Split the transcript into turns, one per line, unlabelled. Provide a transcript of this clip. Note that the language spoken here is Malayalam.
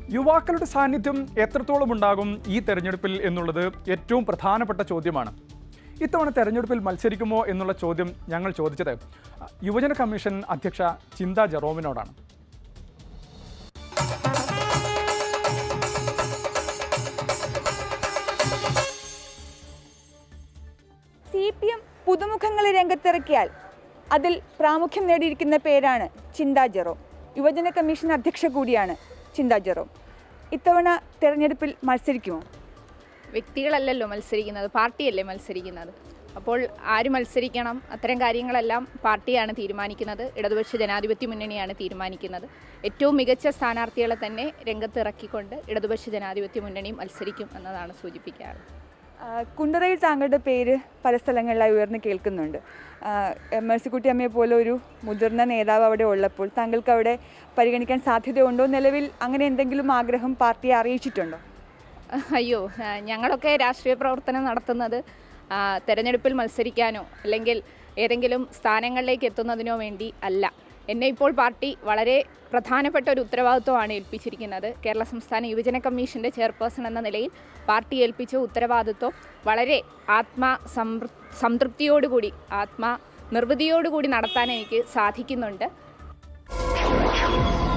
യുവാക്കളുടെ സാന്നിധ്യം എത്രത്തോളം ഉണ്ടാകും ഈ തെരഞ്ഞെടുപ്പിൽ എന്നുള്ളത് ഏറ്റവും പ്രധാനപ്പെട്ട ചോദ്യമാണ്. ഇത്തവണ തെരഞ്ഞെടുപ്പിൽ മത്സരിക്കുമോ എന്നുള്ള ചോദ്യം ഞങ്ങൾ ചോദിച്ചത് യുവജന കമ്മീഷൻ അധ്യക്ഷ ചിന്ത ജെറോമിനോടാണ്.
CPM പുതുമുഖങ്ങളെ രംഗത്തിറക്കിയാൽ അതിൽ പ്രാമുഖ്യം നേടിയിരിക്കുന്ന പേരാണ് ചിന്ത ജെറോം. യുവജന കമ്മീഷൻ അധ്യക്ഷ കൂടിയാണ് ചിന്ത ജെറോം. ഇത്തവണ തെരഞ്ഞെടുപ്പിൽ മത്സരിക്കുമോ?
വ്യക്തികളല്ലല്ലോ മത്സരിക്കുന്നത്, പാർട്ടിയല്ലേ മത്സരിക്കുന്നത്. അപ്പോൾ ആര് മത്സരിക്കണം, അത്തരം കാര്യങ്ങളെല്ലാം പാർട്ടിയാണ് തീരുമാനിക്കുന്നത്. ഇടതുപക്ഷ ജനാധിപത്യ മുന്നണിയാണ് തീരുമാനിക്കുന്നത്. ഏറ്റവും മികച്ച സ്ഥാനാർത്ഥികളെ തന്നെ രംഗത്തിറക്കിക്കൊണ്ട് ഇടതുപക്ഷ ജനാധിപത്യ മുന്നണി മത്സരിക്കും എന്നതാണ് സൂചിപ്പിക്കാറ്.
കുണ്ടറയിൽ താങ്കളുടെ പേര് പല സ്ഥലങ്ങളിലായി ഉയർന്നു കേൾക്കുന്നുണ്ട്. മേഴ്സിക്കുട്ടി അമ്മയെ പോലെ ഒരു മുതിർന്ന നേതാവ് അവിടെ ഉള്ളപ്പോൾ താങ്കൾക്ക് അവിടെ പരിഗണിക്കാൻ സാധ്യതയുണ്ടോ? നിലവിൽ അങ്ങനെ എന്തെങ്കിലും ആഗ്രഹം പാർട്ടിയെ അറിയിച്ചിട്ടുണ്ടോ?
അയ്യോ, ഞങ്ങളൊക്കെ രാഷ്ട്രീയ പ്രവർത്തനം നടത്തുന്നത് തെരഞ്ഞെടുപ്പിൽ മത്സരിക്കാനോ അല്ലെങ്കിൽ ഏതെങ്കിലും സ്ഥാനങ്ങളിലേക്ക് എത്തുന്നതിനോ വേണ്ടി അല്ല. എന്നെ ഇപ്പോൾ പാർട്ടി വളരെ പ്രധാനപ്പെട്ട ഒരു ഉത്തരവാദിത്വമാണ് ഏൽപ്പിച്ചിരിക്കുന്നത്. കേരള സംസ്ഥാന യുവജന കമ്മീഷൻ്റെ ചെയർപേഴ്സൺ എന്ന നിലയിൽ പാർട്ടി ഏൽപ്പിച്ച ഉത്തരവാദിത്വം വളരെ സംതൃപ്തിയോടുകൂടി, നിർവൃതിയോടുകൂടി നടത്താൻ എനിക്ക് സാധിക്കുന്നുണ്ട്.